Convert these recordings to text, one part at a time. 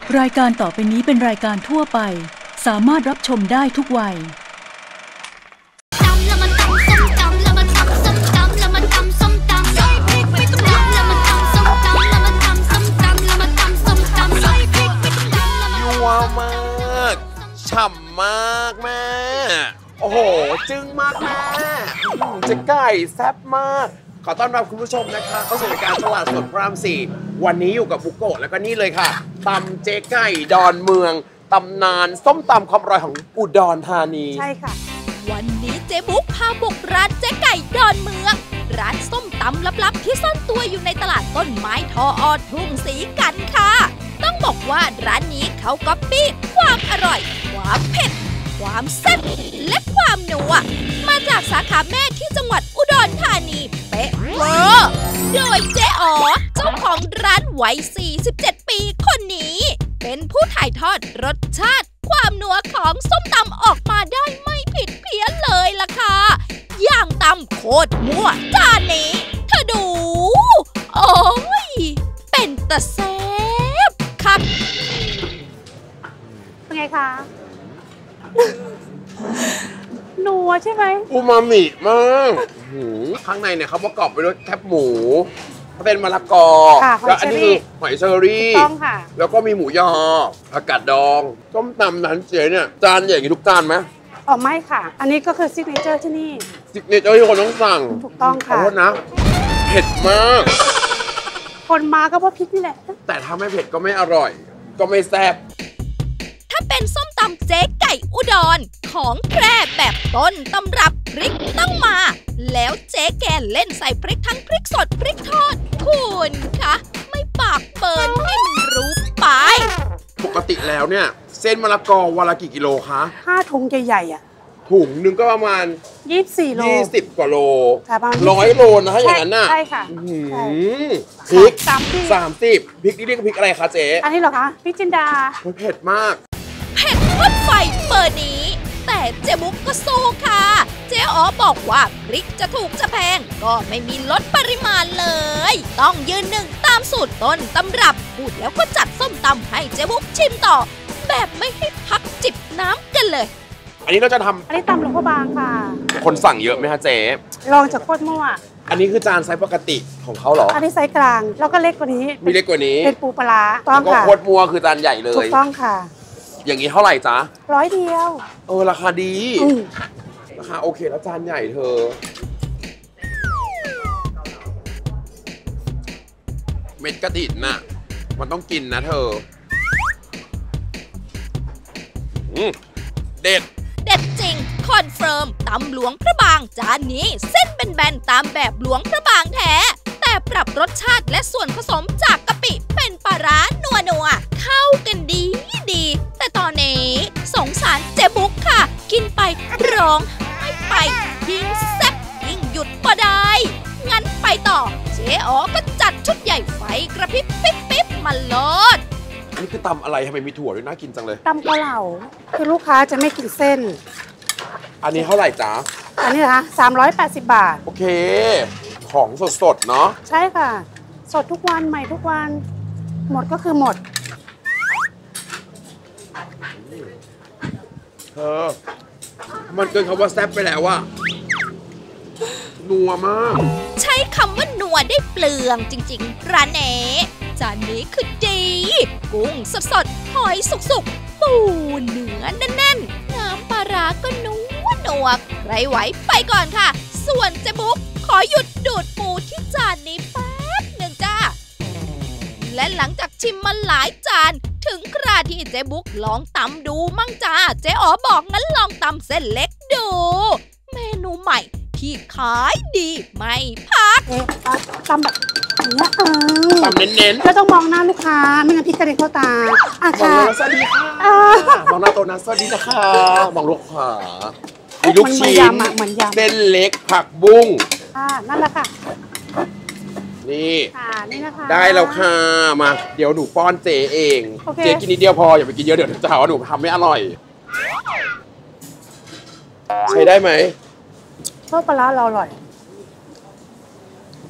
รายการต่อไปนี้เป็นรายการทั่วไปสามารถรับชมได้ทุกวัยนัวมากฉ่ำมากแม่โอ้โหจึ้งมากแม่จะไก่แซ่บมากขอต้อนรับคุณผู้ชมนะคะเข้าสู่รายการตลาดสดพระราม 4วันนี้อยู่กับบุโกะแล้วก็นี่เลยค่ะตำเจ๊ไก่ดอนเมืองตำนานส้มตำความอร่อยของอุดรธานีใช่ค่ะวันนี้เจ๊บุ๊กพาบุกร้านเจ๊ไก่ดอนเมืองร้านส้มตำลับๆที่ซ่อนตัวอยู่ในตลาดต้นไม้ทอทุ่งศรีกันค่ะต้องบอกว่าร้านนี้เขาก๊อปปี้ความอร่อยความเผ็ดความแซ่บและความนัวมาจากสาขาแม่ที่จังหวัดอุดรธานีเป๊ะเวอร์โดยเจ๊อ๋อเจ้าของร้านวัย 47 ปีคนนี้เป็นผู้ถ่ายทอดรสชาติความนัวของส้มตำออกมาได้ไม่ผิดเพี้ยนเลยล่ะค่ะอย่างตำโคตรมั่วจานนี้เธอดูโอ้ยเป็นตะแซ่บครับเป็นไงคะนัวใช่ไหมอูมามิมากข้างในเนี่ยเขาประกอบไปด้วยแคบหมูเป็นมะละกอแล้วอันนี้คือหอยเชอรี่ต้องค่ะแล้วก็มีหมูยอผักกาดดองส้มตำร้านเจ๊เนี่ยจานใหญ่กี่ทุกจานไหมอ๋อไม่ค่ะอันนี้ก็คือซิกเนเจอร์ที่นี่ซิกเนเจอร์ที่คนต้องสั่งถูกต้องค่ะขอโทษนะเผ็ดมากคนมาก็เพราะพริกนี่แหละแต่ถ้าไม่เผ็ดก็ไม่อร่อยก็ไม่แซ่บถ้าเป็นส้มตำเจ๊ไก่อุดรของแพร่แบบต้นตำรับพริกต้องมาแล้วเจ๊แกเล่นใส่พริกทั้งพริกสดพริกทอดคุณคะไม่ปากเปินให้มันรู้ไปปกติแล้วเนี่ยเส้นมะละกอวันละกี่กิโลคะ 5 ถุงใหญ่ๆอ่ะถุงนึงก็ประมาณ 24 โล 20 กว่าโล 100 โลนะถ้าอย่างนั้นน่ะใช่ค่ะพริก30พริกนี่เรียกพริกอะไรคะเจ๊อันนี้เหรอคะพริกจินดาเผ็ดมากเผ็ดพ่นไฟเบอร์นี้แต่เจ๊บุ๊กก็สู้ค่ะเจ๊อ๋อบอกว่าพริกจะถูกจะแพงก็ไม่มีลดปริมาณเลยต้องยืนหนึ่งตามสูตรต้นตำรับพูดแล้วก็จัดส้มตำให้เจ๊บุ๊กชิมต่อแบบไม่ให้พักจิบน้ำกันเลยอันนี้เราจะทำอันนี้ตำหลวงพ่อบางค่ะคนสั่งเยอะไหมคะเจ๊ลองจากโคตรมั่วอันนี้คือจานไซส์ปกติของเขาเหรออันนี้ไซส์กลางแล้วก็เล็กกว่านี้มีเล็กกว่านี้เป็นปูปลาต้องค่ะก็โคตรมั่วคือจานใหญ่เลยถูกต้องค่ะอย่างนี้เท่าไหร่จ๊ะ 100 เดียวราคาดีราคาโอเคแล้วจานใหญ่เธอเม็ดกระดิ่นน่ะมันต้องกินนะเธอเด็ดจริงคอนเฟิร์มตำหลวงพระบางจานนี้เส้นเป็นแบนตามแบบหลวงพระบางแท้แต่ปรับรสชาติและส่วนผสมจากกะปิเป็นปลาร้านัวเข้ากันดีแต่ตอนนี้สงสารเจ๊บุ๊กค่ะกินไปร้องไห้ไปยิ่งแซ่บยิ่งหยุดบ่ได้งั้นไปต่อเจ๊อ๋อก็จัดชุดใหญ่ไฟกระพริบปิ๊บมาโลดอันนี้คือตำอะไรทำไมมีถั่วด้วยน่ากินจังเลยตำเกาเหลาคือลูกค้าจะไม่กินเส้นอันนี้เท่าไหร่จ๊ะอันนี้นะคะ380 บาทโอเคของสดเนาะใช่ค่ะสดทุกวันใหม่ทุกวันหมดก็คือหมดมันเกินคำว่าแซ่บไปแล้วอะนัวมากใช้คำว่านัวได้เปลืองจริงๆร้านเนจานนี้คือดีกุ้งสดหอยสุกๆปูเนื้อแน่นๆน้ำปลาร้าก็นัวใครไหวไปก่อนค่ะส่วนเจ๊บุ๊กขอหยุดดูดปูที่จานนี้แป๊บหนึ่งจ้าและหลังจากชิมมาหลายจานถึงคราที่เจ๊บุ๊กลองตำดูมั่งจ้าเจ๊อ๋อบอกงั้นลองตำเส้นเล็กดูเมนูใหม่ที่ขายดีไม่พักตำแบบนี้ตำเน้นๆแล้วต้องมองหน้าลูกค้าไม่งั้นพริกกระเด็นเข้าตาค่ะสวัสดีค่ะมองหน้าตัวนะสวัสดีนะคะมองลูกค้ามีลูกชิ้นเส้นเล็กผักบุ้งนั่นแหละค่ะนี่นะคะได้แล้วค่ะมาเดี๋ยวหนูป้อนเจเองเจกินนิดเดียวพออย่าไปกินเยอะเดี๋ยวจะหาว่าหนูทำไม่อร่อยใช้ได้ไหมชอบปลาร้าเราอร่อย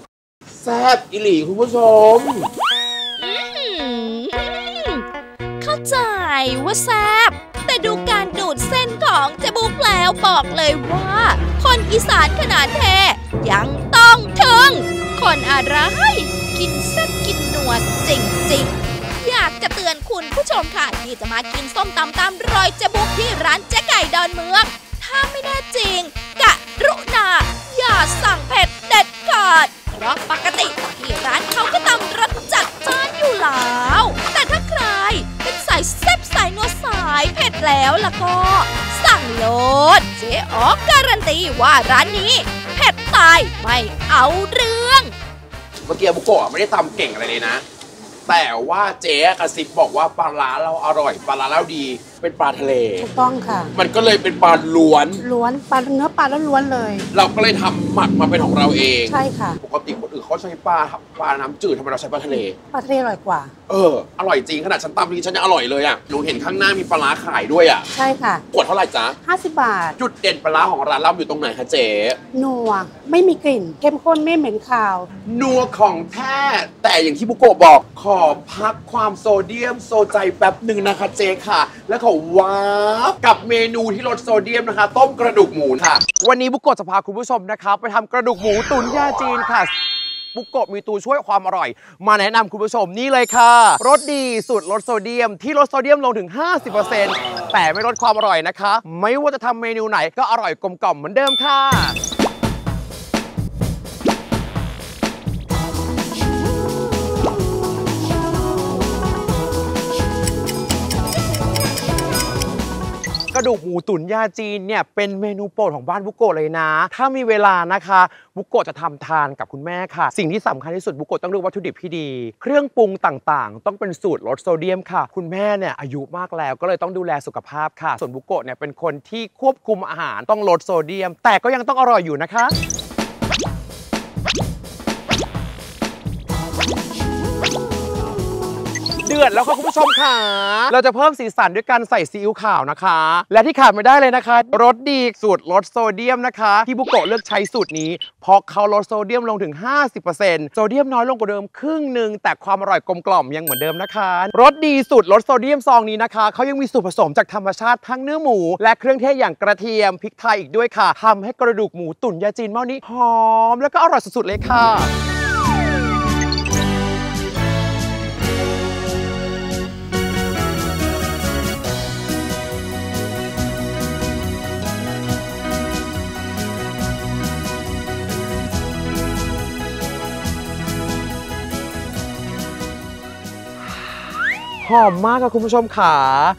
แซ่บอิหลีคุณผู้ชมเข้าใจว่าแซ่บแต่ดูการดูดเส้นของเจ๊บุ๊กแล้วบอกเลยว่าคนอีสานขนาดแท้ยังต้องถึงคนอะไรกินแซ่บกินนัวจริงๆอยากจะเตือนคุณผู้ชมค่ะที่จะมากินส้มตำตามรอยเจ๊บุ๊กที่ร้านเจ๊ไก่ดอนเมืองถ้าไม่แน่จริงกรุณาอย่าสั่งเผ็ดเด็ดขาดเพราะปกติที่ร้านเขาก็ตำรสจัดจ้านอยู่แล้วแต่ถ้าใครเป็นสายแซ่บสายนัวสายเผ็ดแล้วล่ะก็สั่งโลดเจ๊อ๋อการันตีว่าร้านนี้เผ็ดตายไม่เอาเรื่องเมื่อกี้บุโกะไม่ได้ตำเก่งอะไรเลยนะแต่ว่าเจ๊กระซิบบอกว่าปลาร้าเราอร่อยปลาร้าเราดีเป็นปลาทะเลถูกต้องค่ะมันก็เลยเป็นปลาล้วนปลาเนื้อปลาล้วนเลยเราก็เลยทำหมักมาเป็นของเราเองใช่ค่ะปกติคนอื่นเขาใช้ปลาน้ำจืดทำไมเราใช้ปลาทะเลอร่อยกว่าอร่อยจริงขนาดฉันตำจริงฉันยังอร่อยเลยอ่ะหนูเห็นข้างหน้ามีปลาร้าขายด้วยอ่ะใช่ค่ะขวดเท่าไหร่จ๊ะ 50 บาทจุดเด่นปลาร้าของร้านเราอยู่ตรงไหนคะเจ๊นัวไม่มีกลิ่นเข้มข้นไม่เหม็นคาวนัวของแท้แต่อย่างที่บุโกะบอกขอพักความโซเดียมโซใจแป๊บหนึ่งนะคะเจ๊ค่ะแล้วขอว้ากับเมนูที่ลดโซเดียมนะคะต้มกระดูกหมูค่ะวันนี้บุโกะจะพาคุณผู้ชมนะคะไปทำกระดูกหมูตุ๋นยาจีนค่ะบุโกะมีตัวช่วยความอร่อยมาแนะนำคุณผู้ชมนี่เลยค่ะรสดีสูตรลดโซเดียมที่ลดโซเดียมลงถึง 50% แต่ไม่ลดความอร่อยนะคะไม่ว่าจะทำเมนูไหนก็อร่อยกลมกล่อมเหมือนเดิมค่ะกระดูกหมูตุ๋นยาจีนเนี่ยเป็นเมนูโปรดของบ้านบุโกะเลยนะถ้ามีเวลานะคะบุโกะจะทำทานกับคุณแม่ค่ะสิ่งที่สำคัญที่สุดบุโกะต้องเลือกวัตถุดิบที่ดีเครื่องปรุงต่างๆต้องเป็นสูตรลดโซเดียมค่ะคุณแม่เนี่ยอายุมากแล้วก็เลยต้องดูแลสุขภาพค่ะส่วนบุโกะเนี่ยเป็นคนที่ควบคุมอาหารต้องลดโซเดียมแต่ก็ยังต้องอร่อยอยู่นะคะเดือดแล้วค่ะคุณผู้ชมค่ะเราจะเพิ่มสีสันด้วยการใส่ซีอิ๊วขาวนะคะและที่ขาดไม่ได้เลยนะคะรสดีสูตรลดโซเดียมนะคะที่บุโกะเลือกใช้สูตรนี้เพราะเขาลดโซเดียมลงถึง 50% โซเดียมน้อยลงกว่าเดิมครึ่งหนึ่งแต่ความอร่อยกลมกล่อมยังเหมือนเดิมนะคะรสดีสูตรลดโซเดียมซองนี้นะคะเขายังมีส่วนผสมจากธรรมชาติทั้งเนื้อหมูและเครื่องเทศอย่างกระเทียมพริกไทยอีกด้วยค่ะทำให้กระดูกหมูตุ๋นยาจีนหม้อนี้หอมแล้วก็อร่อยสุดๆเลยค่ะหอมมากค่ะคุณผู้ชมค่ะ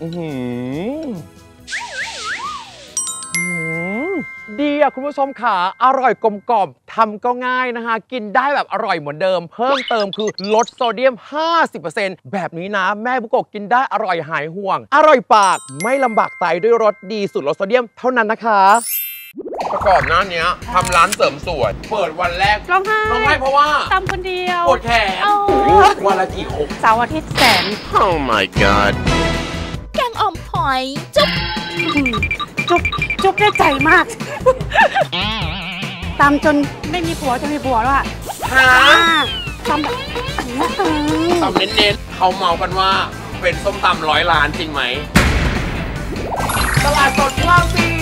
ดีอะคุณผู้ชมค่ะอร่อยกลมกล่อมทำก็ง่ายนะคะกินได้แบบอร่อยเหมือนเดิมเพิ่มเติมคือลดโซเดียม 50% แบบนี้นะแม่บุโกะกินได้อร่อยหายห่วงอร่อยปากไม่ลำบากไตด้วยรสดีสูตรลดโซเดียมเท่านั้นนะคะประกอบหน้านี้ทำร้านเสริมสวยเปิดวันแรกร้องไห้เพราะว่าทำคนเดียวปวดแขนวันละกี่เสาร์อาทิตย์แสน Oh my god แกงอ่อมหอยจุ๊บได้ใจมากตำจนไม่มีผัวจะมีผัวแล้วอะตำแบบตำเน้นๆเขาเมากันว่าเป็นส้มตำ100 ล้านจริงไหมตลาดสดพระราม 4